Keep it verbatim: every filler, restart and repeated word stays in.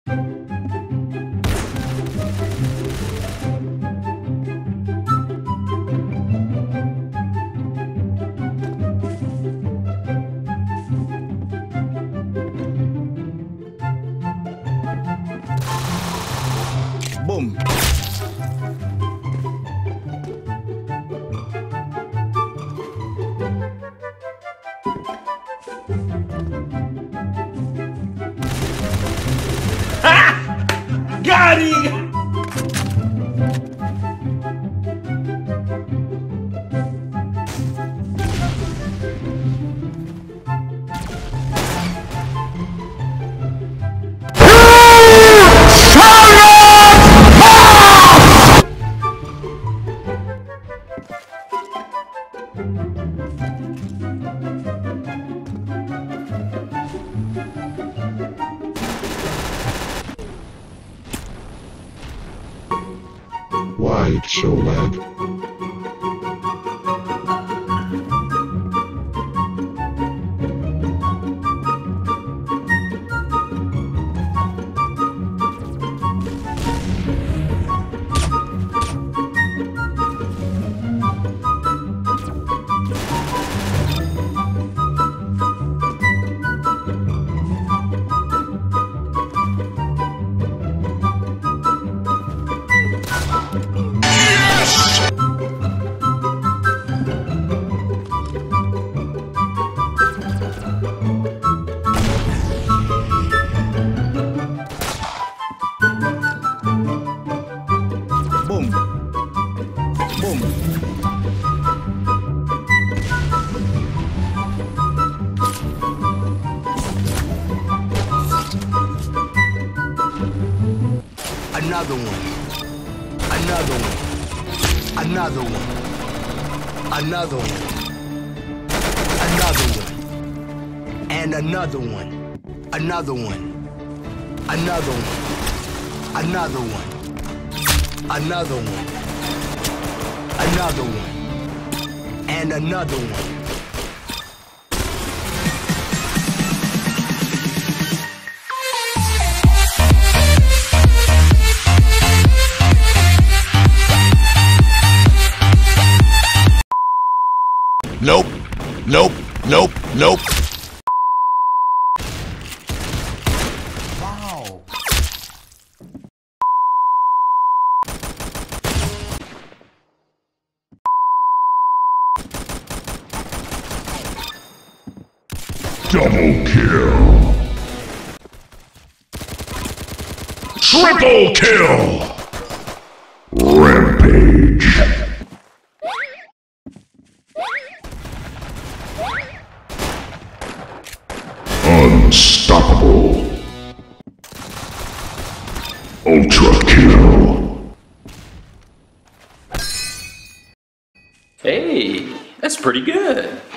Boom. Ha! Got him! Why so lag? Boom. Boom. Another one. Another one. Another one. Another one. Another one. And another one. Another one. Another one. Another one. Another one. Another one. And another one. Nope. Nope. Nope. Nope. Wow. Double kill. Triple kill. Rampage. Unstoppable. Ultra kill. Hey, that's pretty good.